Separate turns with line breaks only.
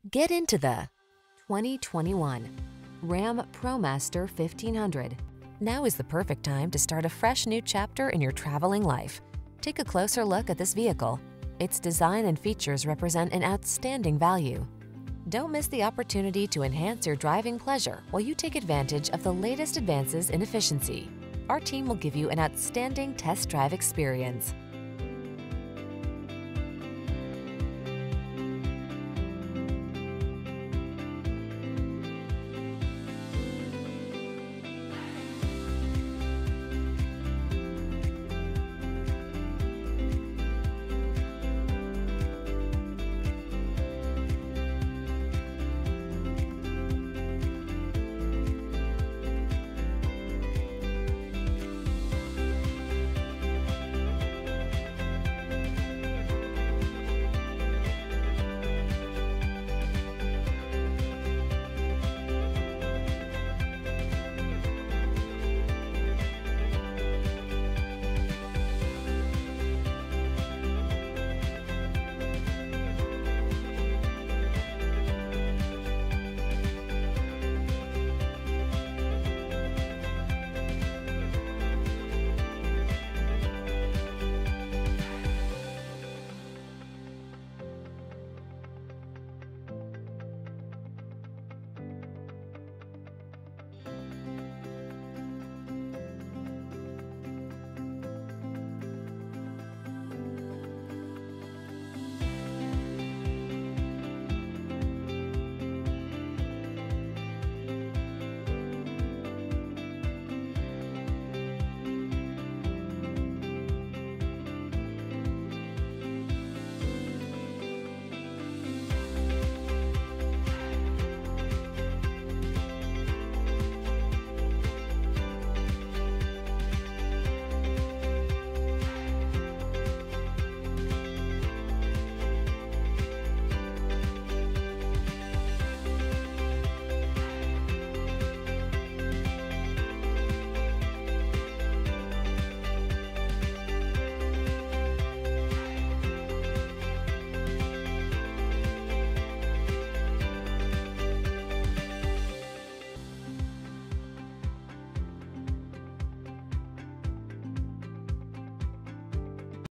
Get into the 2021 Ram ProMaster 1500. Now is the perfect time to start a fresh new chapter in your traveling life. Take a closer look at this vehicle. Its design and features represent an outstanding value. Don't miss the opportunity to enhance your driving pleasure while you take advantage of the latest advances in efficiency. Our team will give you an outstanding test drive experience.